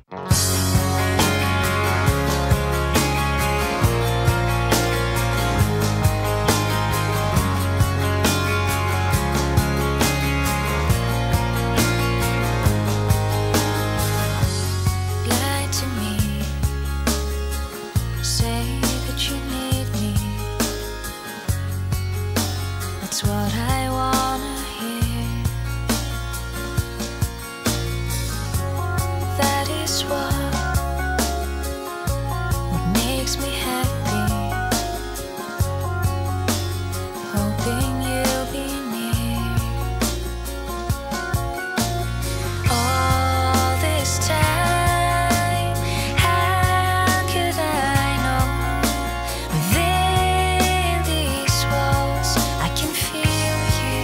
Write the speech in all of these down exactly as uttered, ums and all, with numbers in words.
That's what I wanna hear. That is what what makes me happy. Hoping you'll be near. All this time, how could I know? Within these walls, I can feel you.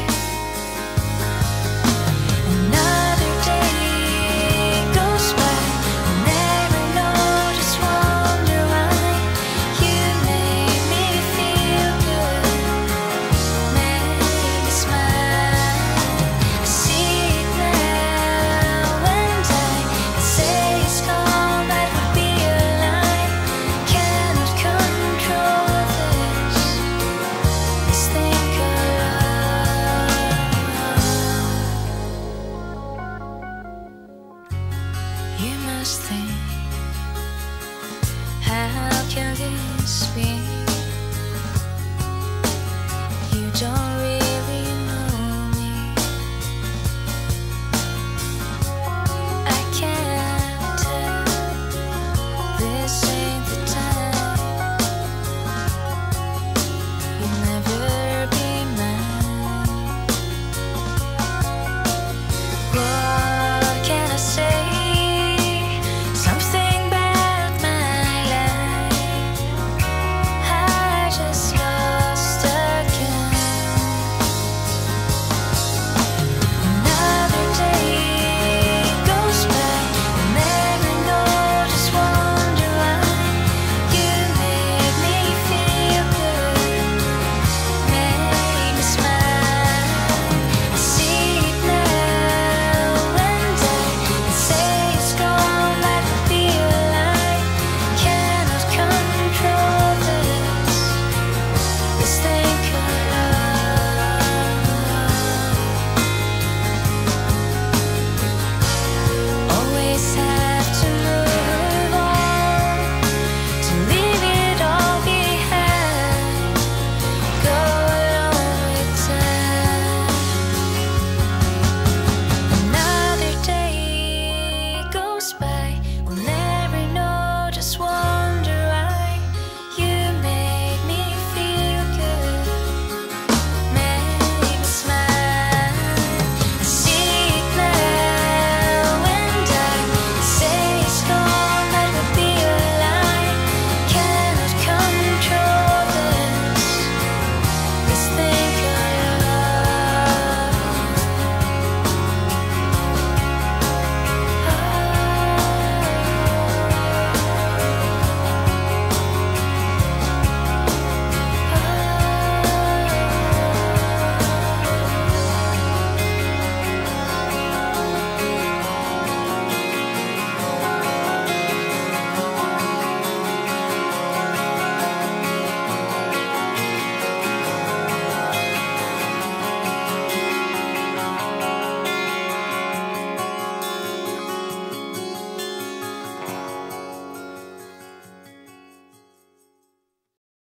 Another day goes by, I never notice, wonder why. You made me feel good, made me smile. I see it now and I say it's gone, that would be a lie. Cannot control this, this thing called love. You must think, how can this be?